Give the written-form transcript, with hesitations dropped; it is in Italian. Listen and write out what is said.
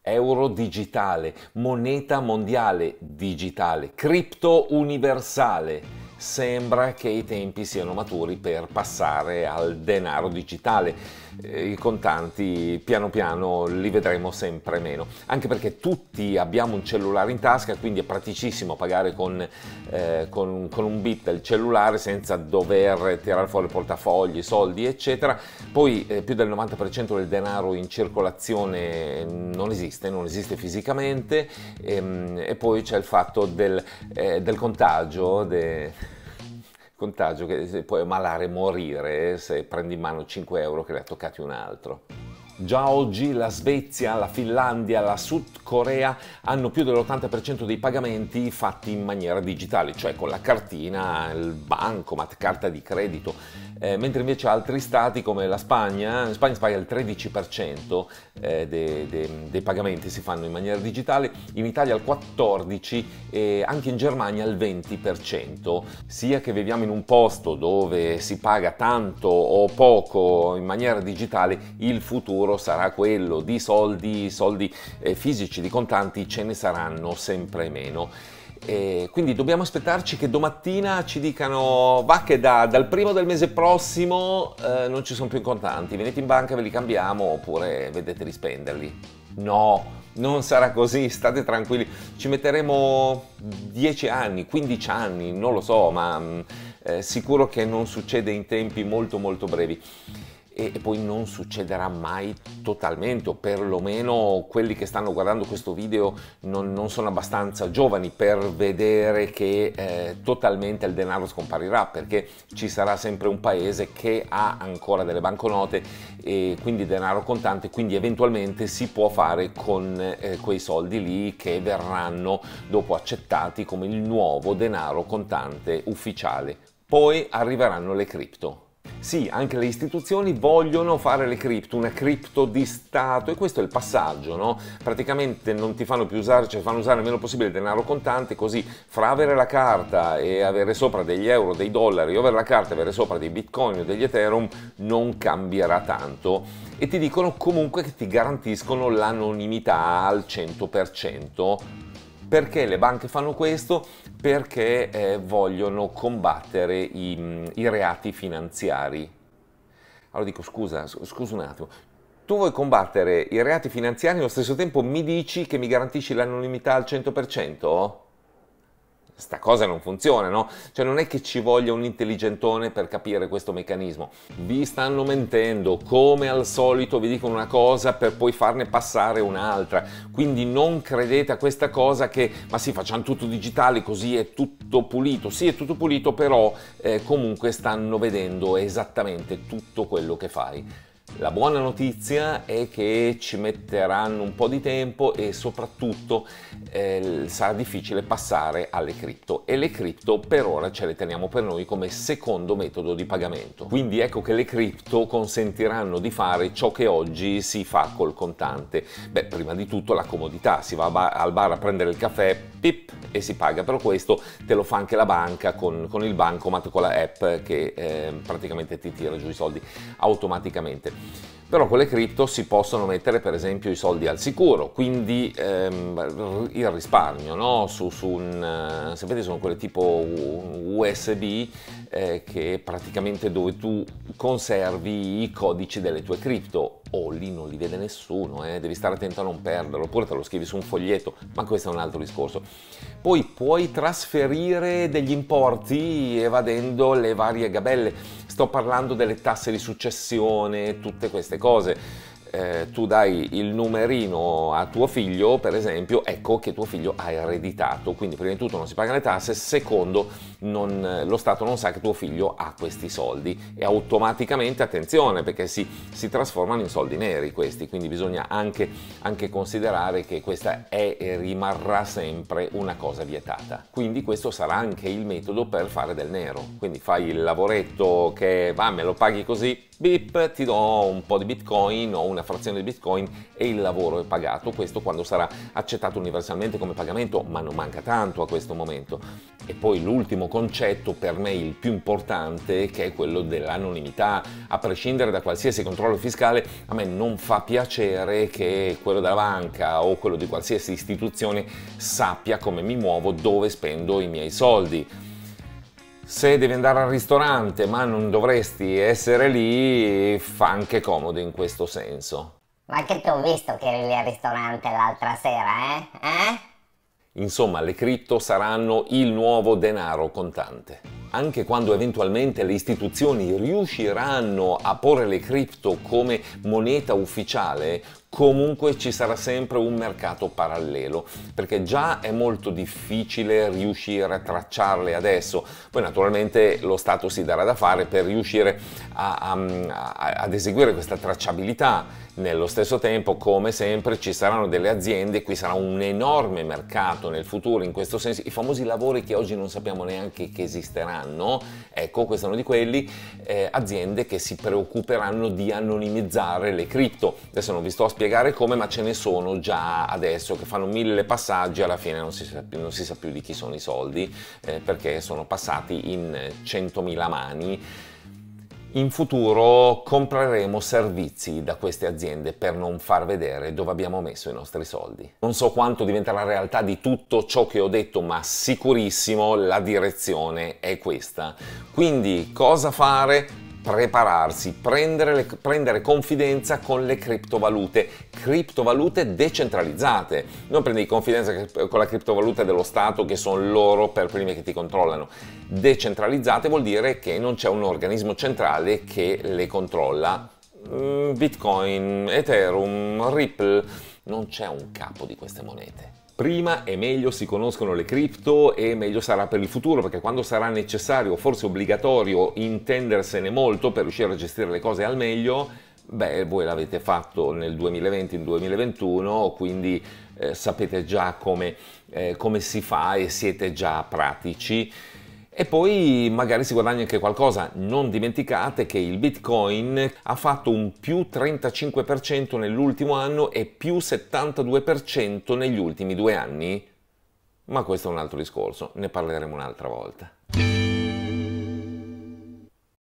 euro digitale, moneta mondiale digitale, cripto universale. Sembra che i tempi siano maturi per passare al denaro digitale. I contanti piano piano li vedremo sempre meno, anche perché tutti abbiamo un cellulare in tasca, quindi è praticissimo pagare con un bip del cellulare senza dover tirare fuori portafogli, soldi eccetera. Poi più del 90% del denaro in circolazione non esiste fisicamente, e poi c'è il fatto del contagio, contagio che puoi malare morire se prendi in mano 5 euro che li ha toccati un altro. Già oggi la Svezia, la Finlandia, la Sud Corea hanno più dell'80% dei pagamenti fatti in maniera digitale, cioè con la cartina, il bancomat, carta di credito, mentre invece altri stati come la Spagna, in Spagna si paga il 13% dei pagamenti si fanno in maniera digitale, in Italia il 14% e anche in Germania il 20%, sia che viviamo in un posto dove si paga tanto o poco in maniera digitale, il futuro sarà quello di soldi fisici, di contanti ce ne saranno sempre meno. Quindi dobbiamo aspettarci che domattina ci dicano va che dal primo del mese prossimo non ci sono più in contanti, venite in banca, ve li cambiamo oppure vedete di spenderli. No, non sarà così, state tranquilli, ci metteremo 10 anni, 15 anni, non lo so, ma sicuro che non succede in tempi molto brevi. E poi non succederà mai totalmente, o perlomeno quelli che stanno guardando questo video non sono abbastanza giovani per vedere che totalmente il denaro scomparirà, perché ci sarà sempre un paese che ha ancora delle banconote e quindi denaro contante, quindi eventualmente si può fare con quei soldi lì che verranno dopo accettati come il nuovo denaro contante ufficiale. Poi arriveranno le cripto. Sì, anche le istituzioni vogliono fare le cripto, una cripto di Stato, e questo è il passaggio, no? Praticamente non ti fanno più usare, cioè fanno usare il meno possibile il denaro contante, così fra avere la carta e avere sopra degli euro, dei dollari, o avere la carta e avere sopra dei bitcoin o degli ethereum non cambierà tanto, e ti dicono comunque che ti garantiscono l'anonimità al 100%. Perché le banche fanno questo? Perché vogliono combattere i reati finanziari. Allora dico, scusa un attimo, tu vuoi combattere i reati finanziari e allo stesso tempo mi dici che mi garantisci l'anonimità al 100%? Sta cosa non funziona, no? Cioè non è che ci voglia un intelligentone per capire questo meccanismo. Vi stanno mentendo, come al solito vi dicono una cosa per poi farne passare un'altra. Quindi non credete a questa cosa che, ma sì, facciamo tutto digitale così è tutto pulito. Sì, è tutto pulito, però comunque stanno vedendo esattamente tutto quello che fai. La buona notizia è che ci metteranno un po' di tempo e soprattutto sarà difficile passare alle cripto, e le cripto per ora ce le teniamo per noi come secondo metodo di pagamento. Quindi ecco che le cripto consentiranno di fare ciò che oggi si fa col contante. Beh, prima di tutto la comodità, si va al bar a prendere il caffè, pip, e si paga, però questo te lo fa anche la banca con il bancomat, con la app che praticamente ti tira giù i soldi automaticamente. Però con le cripto si possono mettere per esempio i soldi al sicuro, quindi il risparmio, no? Sapete, sono quelle tipo USB che praticamente dove tu conservi i codici delle tue cripto. Lì non li vede nessuno, devi stare attento a non perderlo, oppure te lo scrivi su un foglietto, ma questo è un altro discorso. Poi puoi trasferire degli importi evadendo le varie gabelle. Sto parlando delle tasse di successione, tutte queste cose. Tu dai il numerino a tuo figlio, per esempio, ecco che tuo figlio ha ereditato, quindi prima di tutto non si pagano le tasse, secondo lo Stato non sa che tuo figlio ha questi soldi e automaticamente, attenzione, perché si trasformano in soldi neri questi, quindi bisogna anche considerare che questa è e rimarrà sempre una cosa vietata. Quindi questo sarà anche il metodo per fare del nero, quindi fai il lavoretto che va, me lo paghi così, Bip, ti do un po' di Bitcoin o una frazione di Bitcoin e il lavoro è pagato. Questo quando sarà accettato universalmente come pagamento, ma non manca tanto a questo momento. E poi l'ultimo concetto, per me il più importante, che è quello dell'anonimità. A prescindere da qualsiasi controllo fiscale, a me non fa piacere che quello della banca o quello di qualsiasi istituzione sappia come mi muovo, dove spendo i miei soldi. Se devi andare al ristorante ma non dovresti essere lì, fa anche comodo in questo senso. Ma anche tu ho visto che eri lì al ristorante l'altra sera, eh? Insomma, le cripto saranno il nuovo denaro contante. Anche quando eventualmente le istituzioni riusciranno a porre le cripto come moneta ufficiale, comunque ci sarà sempre un mercato parallelo, perché già è molto difficile riuscire a tracciarle adesso. Poi naturalmente lo Stato si darà da fare per riuscire ad eseguire questa tracciabilità. Nello stesso tempo, come sempre, ci saranno delle aziende, qui sarà un enorme mercato nel futuro in questo senso, i famosi lavori che oggi non sappiamo neanche che esisteranno, ecco, questi sono di quelli, aziende che si preoccuperanno di anonimizzare le cripto. Adesso non vi sto a spiegare come, ma ce ne sono già adesso che fanno 1000 passaggi, alla fine non si sa più di chi sono i soldi, perché sono passati in 100.000 mani. In futuro compreremo servizi da queste aziende per non far vedere dove abbiamo messo i nostri soldi. Non so quanto diventerà realtà di tutto ciò che ho detto, ma sicurissimo la direzione è questa. Quindi cosa fare? Prepararsi, prendere confidenza con le criptovalute decentralizzate. Non prendi confidenza con la criptovaluta dello Stato, che sono loro per primi che ti controllano. Decentralizzate vuol dire che non c'è un organismo centrale che le controlla. Bitcoin, Ethereum, Ripple, non c'è un capo di queste monete. Prima e meglio si conoscono le cripto e meglio sarà per il futuro, perché quando sarà necessario, forse obbligatorio, intendersene molto per riuscire a gestire le cose al meglio, beh, voi l'avete fatto nel 2020, nel 2021, quindi sapete già come si fa e siete già pratici. E poi magari si guadagna anche qualcosa. Non dimenticate che il Bitcoin ha fatto un più 35% nell'ultimo anno e più 72% negli ultimi 2 anni. Ma questo è un altro discorso, ne parleremo un'altra volta.